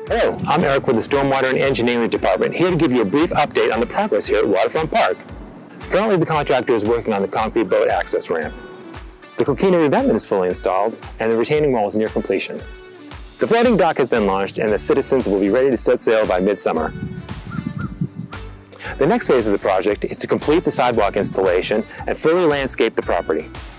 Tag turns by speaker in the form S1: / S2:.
S1: Hello, I'm Eric with the Stormwater Engineering Department, here to give you a brief update on the progress here at Waterfront Park. Currently, the contractor is working on the concrete boat access ramp. The coquina revetment is fully installed, and the retaining wall is near completion. The floating dock has been launched, and the citizens will be ready to set sail by midsummer. The next phase of the project is to complete the sidewalk installation and fully landscape the property.